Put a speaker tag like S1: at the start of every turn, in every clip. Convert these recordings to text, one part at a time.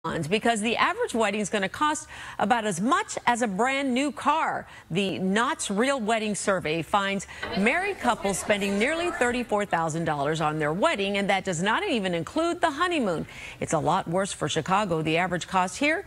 S1: because the average wedding is going to cost about as much as a brand new car. The Knott's Real Wedding Survey finds married couples spending nearly $34,000 on their wedding, and that does not even include the honeymoon. It's a lot worse for Chicago. The average cost here,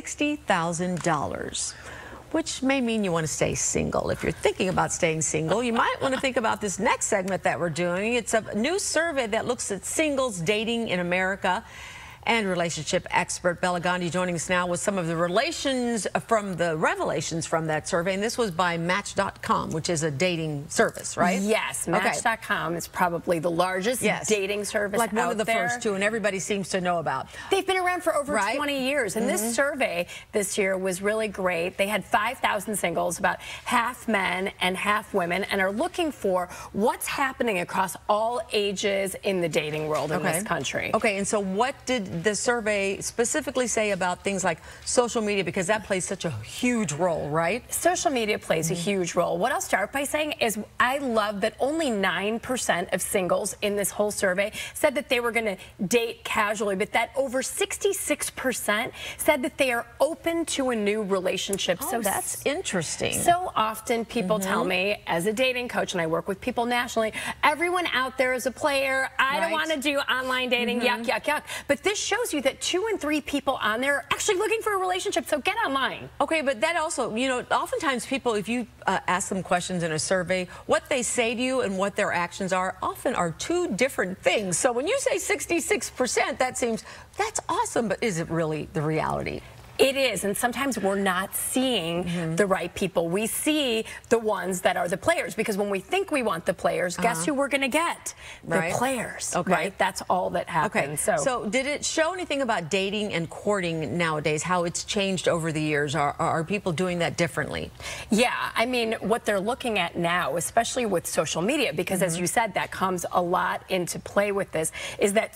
S1: $60,000. Which may mean you want to stay single. If you're thinking about staying single, you might want to think about this next segment that we're doing. It's a new survey that looks at singles dating in America. And relationship expert Bela Gandhi joining us now with some of the revelations from that survey. And this was by Match.com, which is a dating service, right?
S2: Yes, Match.com is probably the largest dating service
S1: like one of the
S2: there.
S1: first two, and everybody seems to know about.
S2: They've been around for over 20 years, and this survey this year was really great. They had 5,000 singles, about half men and half women, and are looking for what's happening across all ages in the dating world in this country.
S1: Okay, and so what did the survey specifically say about things like social media, because that plays such a huge role, right?
S2: Social media plays a huge role. What I'll start by saying is I love that only 9% of singles in this whole survey said that they were going to date casually, but that over 66% said that they are open to a new relationship.
S1: Oh,
S2: so
S1: that's interesting.
S2: So often people tell me, as a dating coach, and I work with people nationally, everyone out there is a player. I don't want to do online dating. Yuck, yuck, yuck. But this shows you that 2 in 3 people on there are actually looking for a relationship, so get online. Okay, but that also, you know, oftentimes people, if you ask them questions in a survey, what they say to you and what their actions are often are two different things. So when you say 66%, that seems, that's awesome, but is it really the reality? It is, and sometimes we're not seeing the right people. We see the ones that are the players, because when we think we want the players, guess who we're going to get? The players, right? That's all that happens.
S1: So did it show anything about dating and courting nowadays, how it's changed over the years? Are people doing that differently?
S2: Yeah, I mean, what they're looking at now, especially with social media, because as you said, that comes a lot into play with this, is that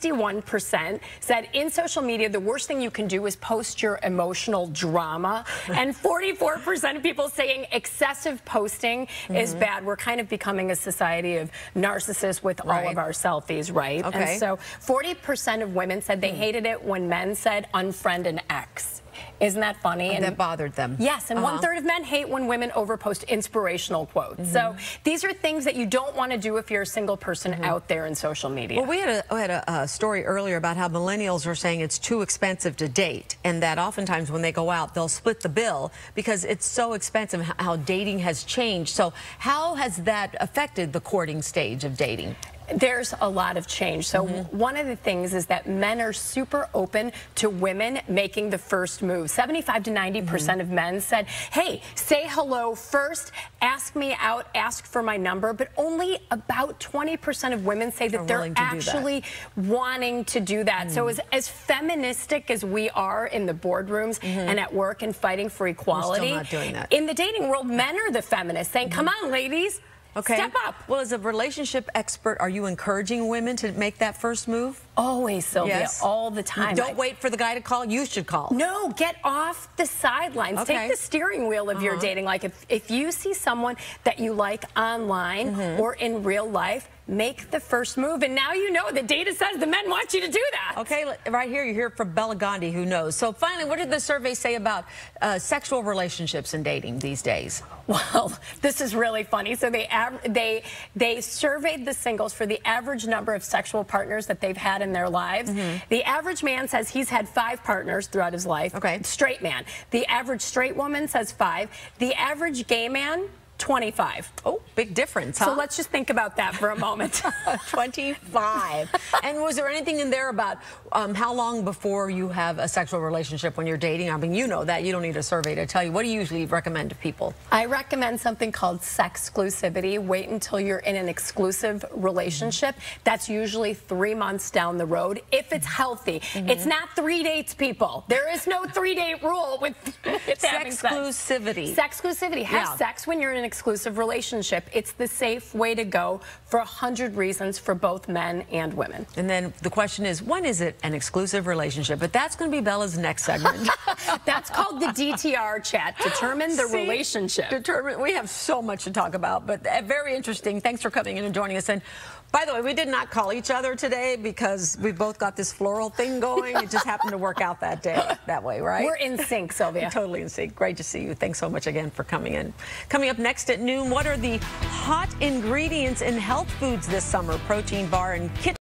S2: 61% said in social media, the worst thing you can do is post your emotional drama, and 44% of people saying excessive posting is bad. We're kind of becoming a society of narcissists with all of our selfies, right? And so 40% of women said they hated it when men said unfriend an ex. Isn't that funny?
S1: And that bothered them.
S2: Yes, and 1/3 of men hate when women overpost inspirational quotes. So these are things that you don't want to do if you're a single person out there in social media.
S1: Well, we had a story earlier about how millennials are saying it's too expensive to date, and that oftentimes when they go out, they'll split the bill because it's so expensive, how dating has changed. So how has that affected the courting stage of dating?
S2: There's a lot of change. So one of the things is that men are super open to women making the first move. 75 to 90% of men said, hey, say hello first, ask me out, ask for my number. But only about 20% of women say that they're actually wanting to do that. So as feministic as we are in the boardrooms and at work and fighting for equality,
S1: we're still not doing that.
S2: In the dating world, men are the feminists saying, come on, ladies. Step up.
S1: Well, as a relationship expert, are you encouraging women to make that first move?
S2: Always, Sylvia, all the time.
S1: Don't wait for the guy to call. You should call.
S2: No, get off the sidelines. Take the steering wheel of your dating. Like if you see someone that you like online or in real life, make the first move. And now you know the data says the men want you to do that. Okay,
S1: right here you hear from Bela Gandhi, who knows. So finally, what did the survey say about sexual relationships and dating these days?
S2: Well, this is really funny. So they surveyed the singles for the average number of sexual partners that they've had in their lives. The average man says he's had 5 partners throughout his life. Straight man. The average straight woman says 5. The average gay man, 25.
S1: Oh, big difference, huh?
S2: So let's just think about that for a moment.
S1: 25. And was there anything in there about how long before you have a sexual relationship when you're dating? I mean, you know that. You don't need a survey to tell you. What do you usually recommend to people?
S2: I recommend something called sexclusivity. Wait until you're in an exclusive relationship. That's usually 3 months down the road, if it's healthy. It's not 3 dates, people. There is no 3-date rule with having sex.
S1: Sexclusivity.
S2: Sexclusivity. Have sex when you're in exclusive relationship. It's the safe way to go for 100 reasons for both men and women.
S1: And then the question is, when is it an exclusive relationship? But that's going to be Bella's next segment.
S2: That's called the DTR chat. Determine the relationship.
S1: We have so much to talk about, but very interesting. Thanks for coming in and joining us. And by the way, we did not call each other today because we both got this floral thing going. It just happened to work out that way, right?
S2: We're in sync, Sylvia.
S1: We're totally in sync. Great to see you. Thanks so much again for coming in. Coming up next at noon, what are the hot ingredients in health foods this summer? Protein bar and kitchen